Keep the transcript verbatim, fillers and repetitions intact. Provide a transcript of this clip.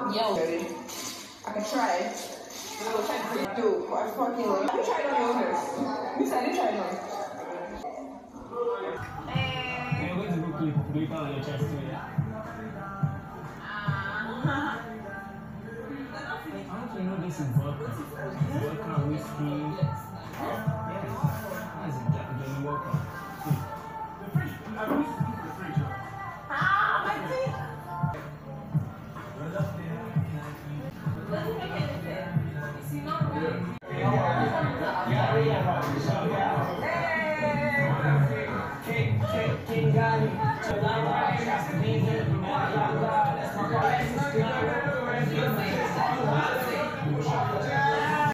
Yeah, I can try. We'll try to do. I fucking love it. Let me try it on your owners. Miss, I didn't try it on. Hey, where's the book? Do it on your chest too, yeah? I don't know this is vodka. Vodka, whiskey. That's a Johnny Walker. Ah, my teeth! Doesn't make any sense. Is he not right? King, King, King Ghani.